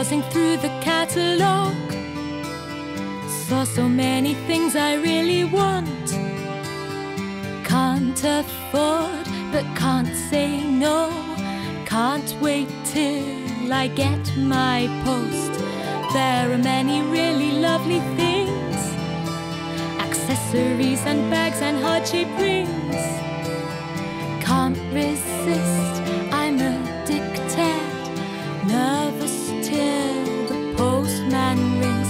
browsing through the catalogue. Saw so many things I really want. Can't afford, but can't say no. Can't wait till I get my post. There are many really lovely things, accessories and bags and heart-shaped rings. Can't resist, I'm addicted. Nervous till the postman rings.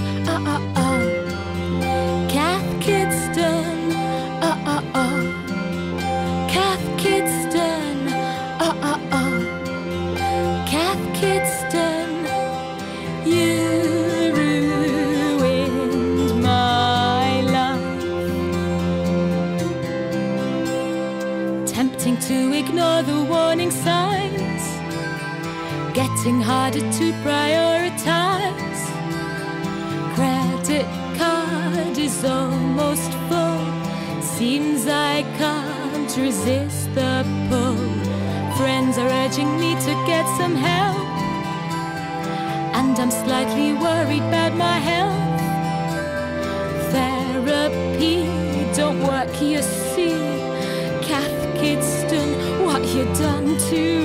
Cath Kidston. Cath Kidston. Cath Kidston. You ruined my life. Tempting to ignore the warning signs, getting harder to prioritize. Credit card is almost full. Seems I can't resist the pull. Friends are urging me to get some help, and I'm slightly worried about my health. Therapy don't work, you see. Cath Kidston, what you done to